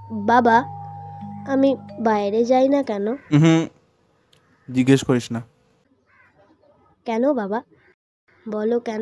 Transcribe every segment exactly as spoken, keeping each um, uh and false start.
বাবা, আমি বাইরে যাই না কেন? হুম, জিজ্ঞেস করিস না। কেন বাবা, বলো কেন?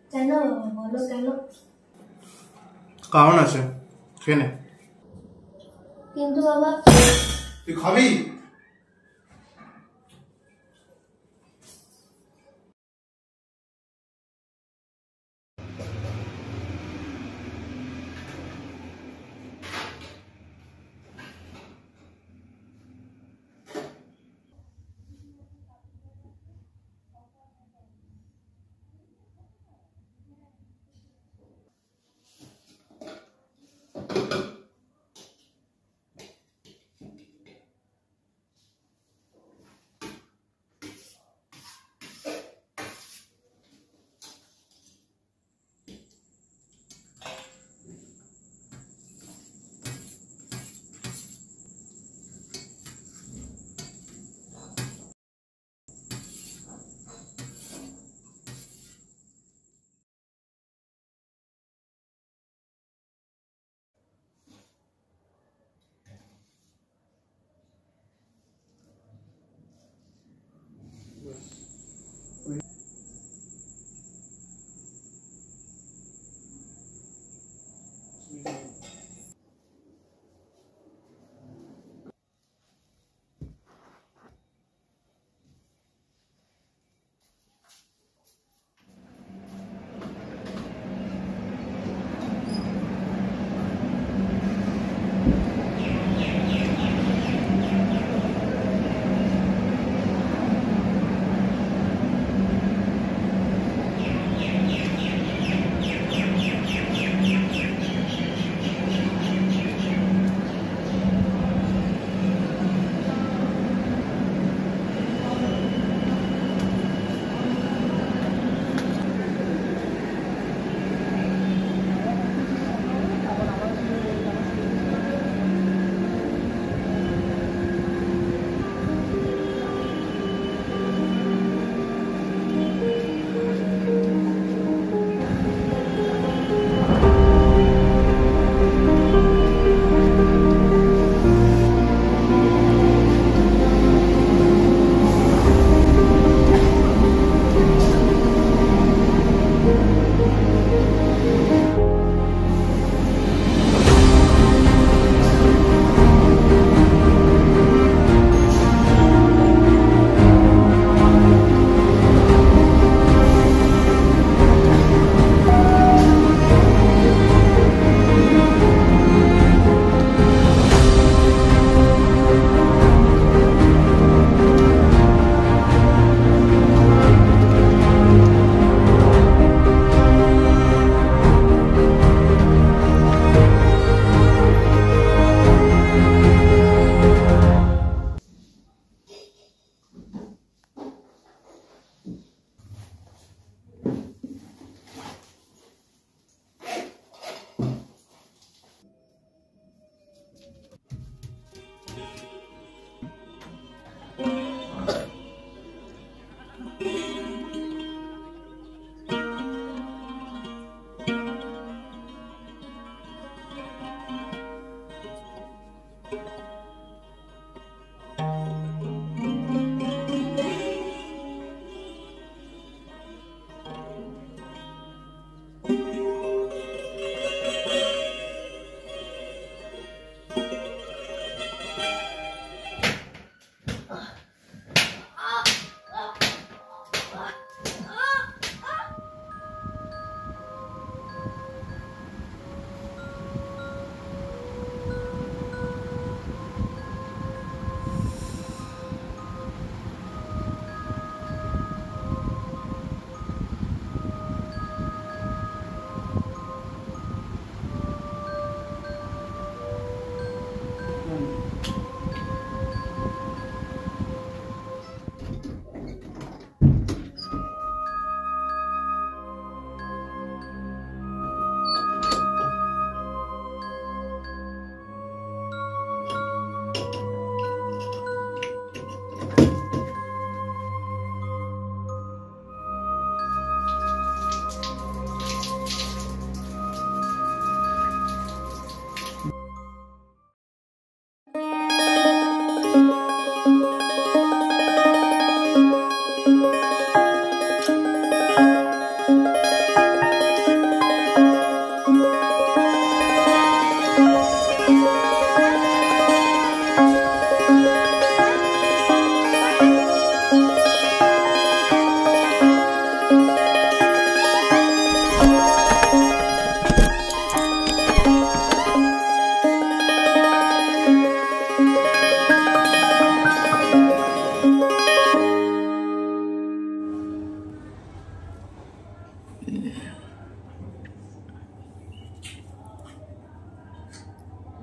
কেন বাবা বলো কেন? কারণ আছে, খেয়ে নে। কিন্তু বাবা তুই খাবি?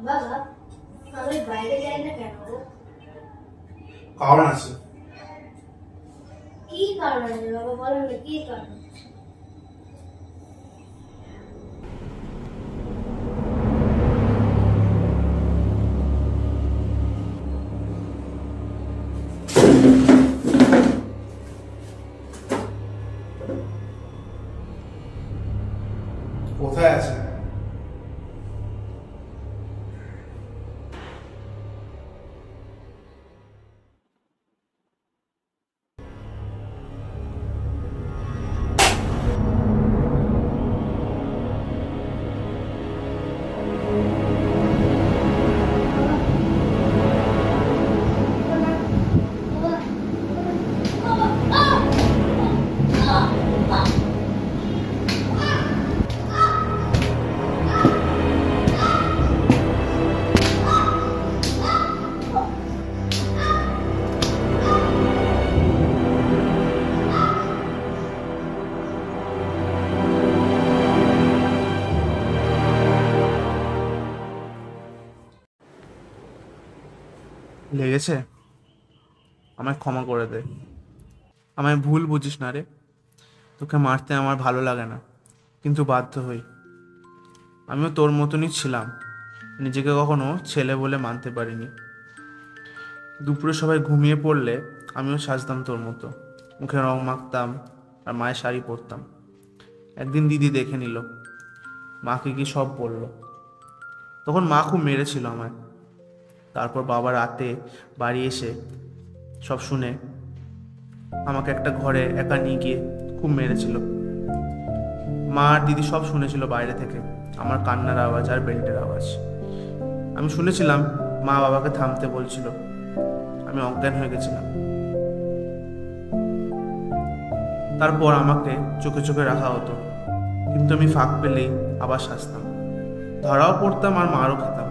বাবা, আমি বাইরে যাই না কেন গো? কারণ আছে। কি কারণ আছে বাবা, বলো না কি কারণ? কোথায় আছে? লেগেছে? আমায় ক্ষমা করে দে। আমায় ভুল বুঝিস না রে। তোকে মারতে আমার ভালো লাগে না, কিন্তু বাধ্য হই। আমিও তোর মতনই ছিলাম, নিজেকে কখনো ছেলে বলে মানতে পারিনি। দুপুরে সবাই ঘুমিয়ে পড়লে আমিও সাজতাম তোর মতো, মুখে রং মাখতাম আর মায়ের শাড়ি পরতাম। একদিন দিদি দেখে নিল, মাকে কি সব বলল। তখন মা খুব মেরেছিল আমায়। তারপর বাবা রাতে বাড়ি এসে সব শুনে আমাকে একটা ঘরে একা নিয়ে গিয়ে খুব মেরেছিল। মা আর দিদি সব শুনেছিল বাইরে থেকে, আমার কান্নার আওয়াজ আর বেল্টের আওয়াজ। আমি শুনেছিলাম মা বাবাকে থামতে বলছিল। আমি অজ্ঞান হয়ে গেছিলাম। তারপর আমাকে চোখে চোখে রাখা হতো, কিন্তু আমি ফাঁক পেলেই আবার সাজতাম, ধরাও পড়তাম আর মারও খেতাম।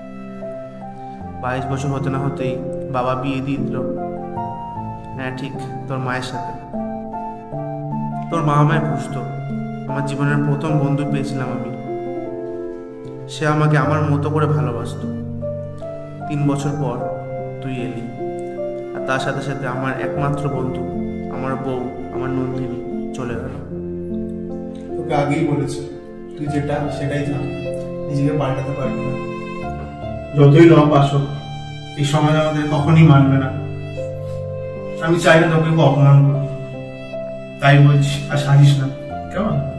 বাইশ বছর হতে না হতেই বাবা বিয়ে দিয়ে দিল। হ্যাঁ ঠিক, তোর মায়ের সাথে। তোর মা আমায় বুঝতো। আমার জীবনের প্রথম বন্ধু পেয়েছিলাম আমি। সে আমাকে আমার মতো করে ভালোবাসতো। তিন বছর পর তুই এলি, আর তার সাথে সাথে আমার একমাত্র বন্ধু, আমার বউ, আমার নন্দিনী চলে গেল। তোকে আগেই বলেছি, তুই যেটা সেটাই থাক, নিজেকে পাল্টাতে পারবি না। যতই লব আসুক, এই সমাজ আমাদের কখনই মানবে না। আমি চাই না তোকে অপমান করি, তাই বলছি, আর সাজিস না, কেমন?